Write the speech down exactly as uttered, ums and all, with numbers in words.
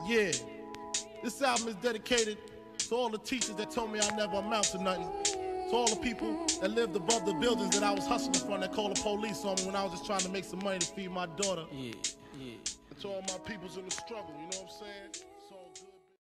Yeah, this album is dedicated to all the teachers that told me I never amount to nothing. To all the people that lived above the buildings that I was hustling from that called the police on me when I was just trying to make some money to feed my daughter. Yeah, yeah. And to all my peoples in the struggle, you know what I'm saying?